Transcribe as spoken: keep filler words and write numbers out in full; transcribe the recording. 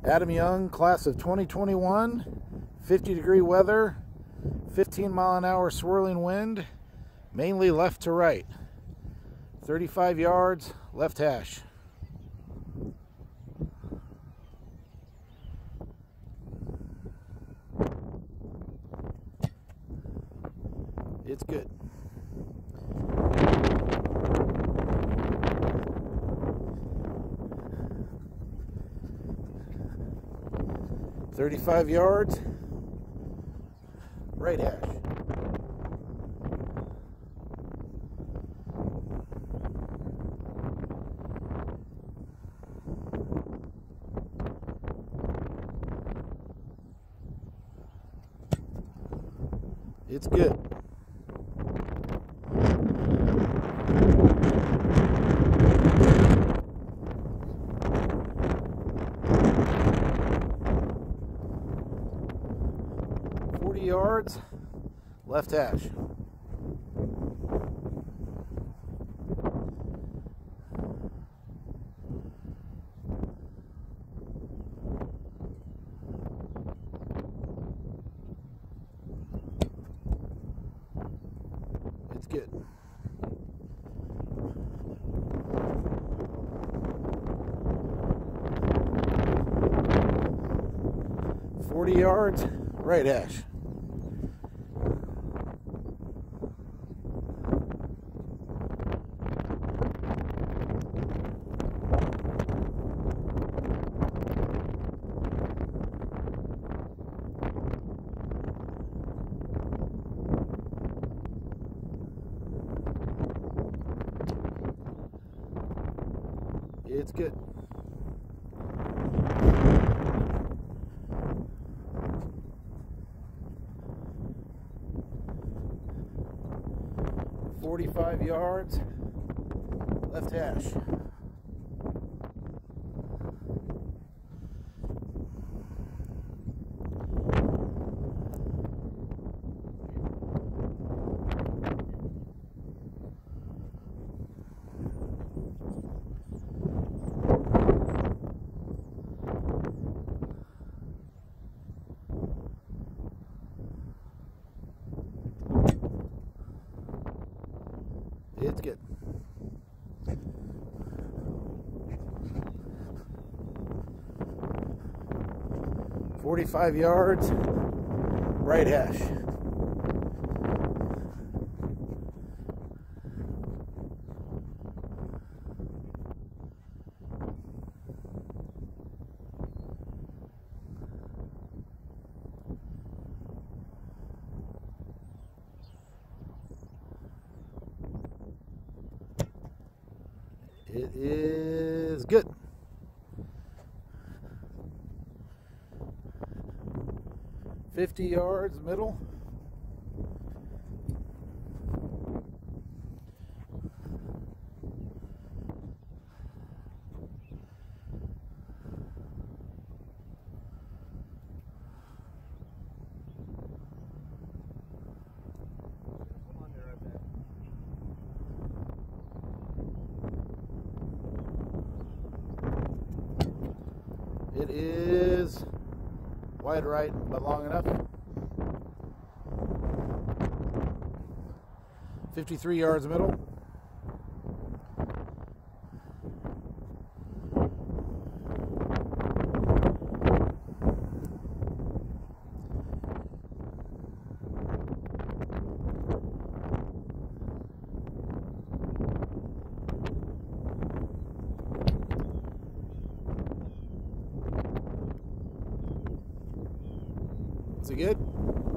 Adam Young, class of twenty twenty-one, fifty degree weather, fifteen mile an hour swirling wind, mainly left to right. thirty-five yards, left hash. It's good. thirty-five yards, right hash. It's good. forty yards, left hash. It's good. forty yards, right hash. It's good. forty-five yards, left hash. It's good. forty-five yards, right hash. It is good. fifty yards, middle. It is wide right, but long enough. fifty-three yards middle. Is it good?